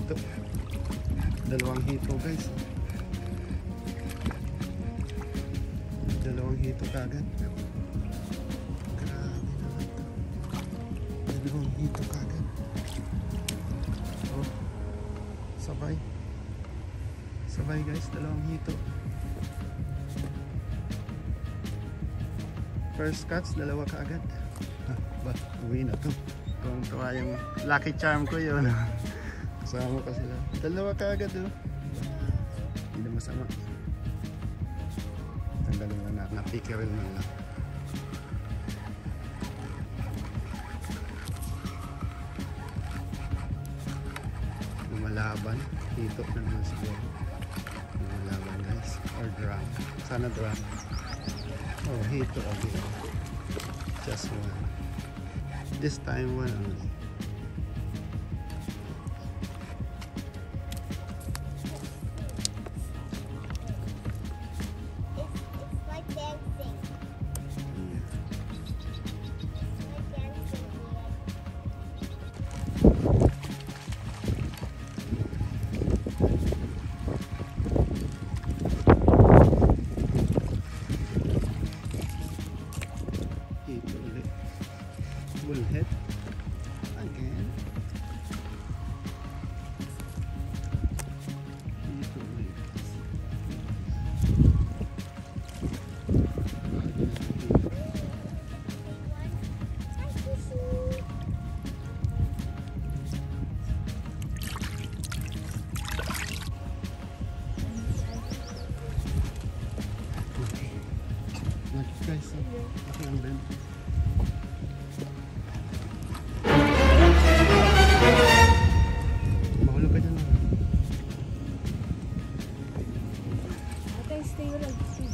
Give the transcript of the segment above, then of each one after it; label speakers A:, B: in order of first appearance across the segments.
A: hito. Dalawang hito guys. Dalawang hito kagad. Grabe naman to. Dalawang hito kagad. Oh, sabay. Sabay guys, dalawang hito. First catch, dalawa kaagad. Ba, uwi na to. Kung tawa yung lucky charm ko yun. Kasama ko sila. Dalawa kaagad oh. Hindi na masama. Tanggalin lang na. Napikiril na lang. Lumalaban. Hito na naman siguro. Lumalaban guys. Or drum. Sana drum. Oh, hito again. Just one. This time one only.
B: It's like dancing.
A: Yeah.
B: Like dancing.
A: Hito ulit. Bullhead again. Hito ulit. Nakit guys, ako ang bend. Mahulog ka dyan lang.
C: Okay, stay like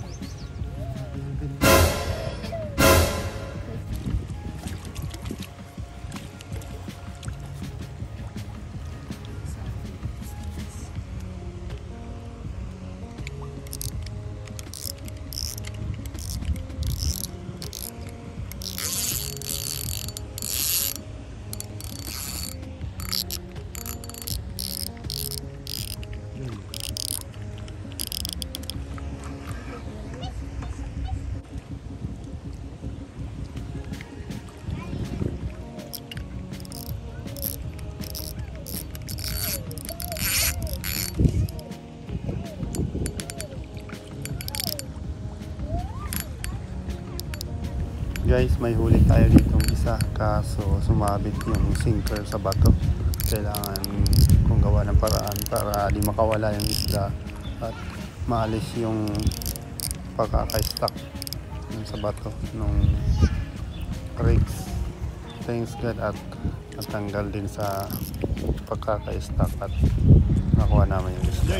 A: Guys, may huli tayo ditong isa kaso sumabit yung sinker sa bato. Kailangan kung gawa ng paraan para di makawala yung isda at maalis yung pagkaka-stuck sa bato nung rigs. Thanks God at natanggal din sa pagkaka-stuck at nakuha namin yung isda.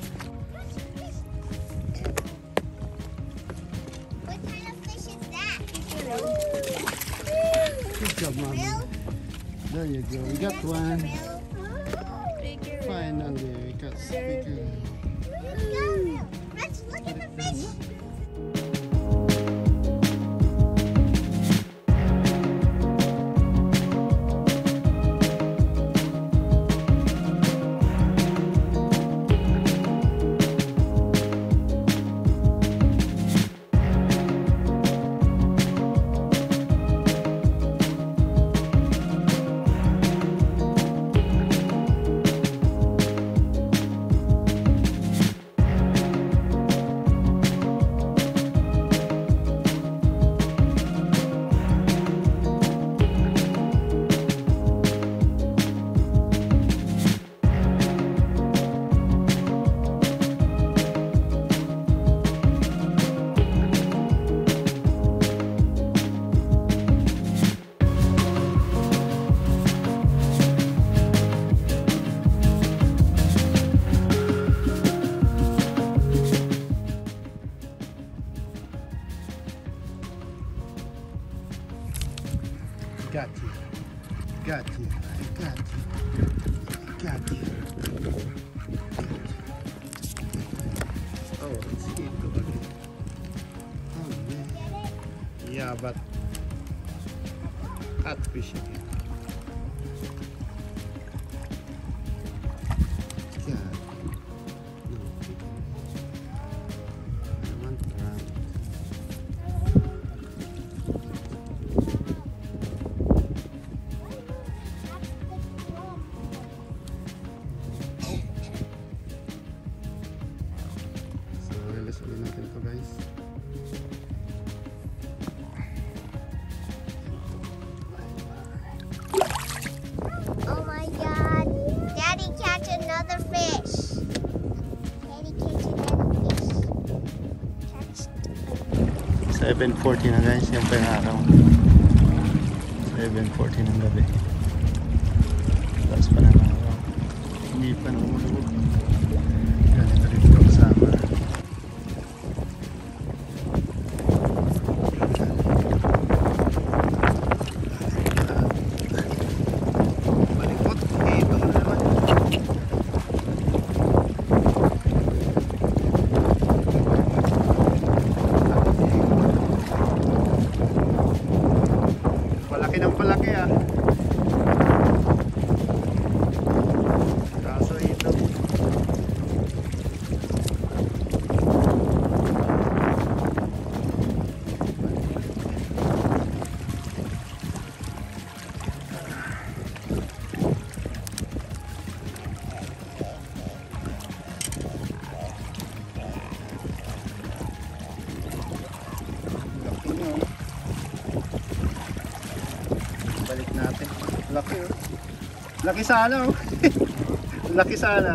A: Good job, Mama. There you go. We got one. Finally, we got bigger.
B: Let's look at the fish.
A: Got you. Got you. I got you. Got you. Oh, it's hito again. Oh man. Yeah, but catfish again. 7:40 na guys, yung pa yung araw. 7:40 ng gabi. Taas pa ng araw. Hindi pa namulog. Ganito rin ito kasama. Balikot. Ito na naman. Palaki ng palaki ah. Kaso ito. Laki nyo. Balik natin. Laki oh. Laki sana oh. Laki sana.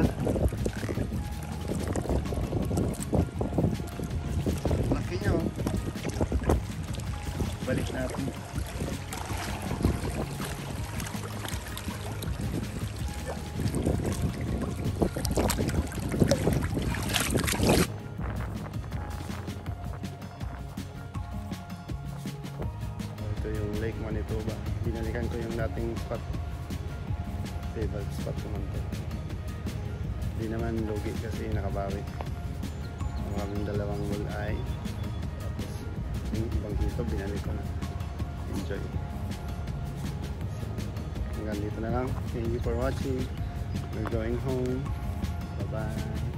A: Laki nyo. Balik natin. Ito yung Lake Manitoba. Binalikan ko yung dating spot. Favorite spot ko man to. Hindi naman lugi kasi nakabawi. Ang kaming dalawang walleye. Tapos yung ibang dito binalik ko na. Enjoy. Hanggang dito na lang. Thank you for watching. We're going home. Bye bye.